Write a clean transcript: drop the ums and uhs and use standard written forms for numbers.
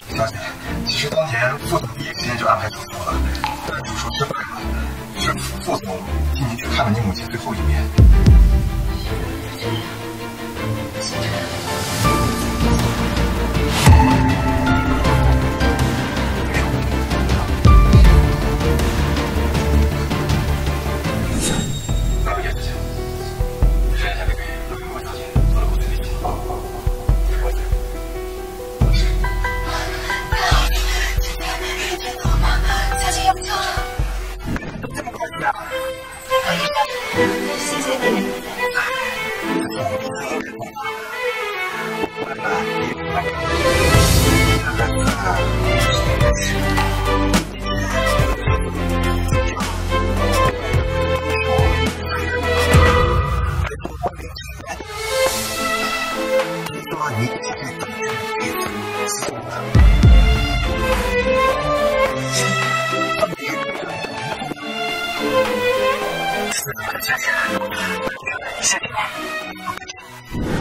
小姐，其实当天副总第一时间就安排住宿了，但是住宿失败了，是副总替您去看了你母亲最后一面。 谢谢。